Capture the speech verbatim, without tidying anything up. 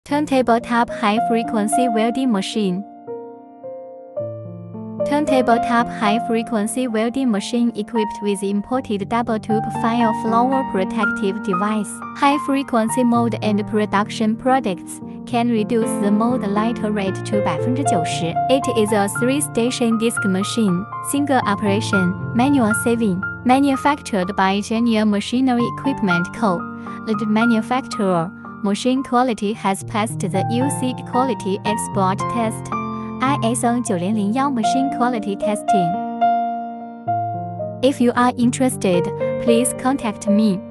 Turntable top high-frequency welding machine. Turntable top high-frequency welding machine equipped with imported double-tube fire flower protective device. High-frequency mold and production products can reduce the mold lighter rate to ninety percent. It is a three-station disc machine, single operation, manual saving, manufactured by Genia Machinery Equipment Co., the manufacturer. Machine quality has passed the U C Quality Export Test, I S O nine thousand one machine quality testing. If you are interested, please contact me.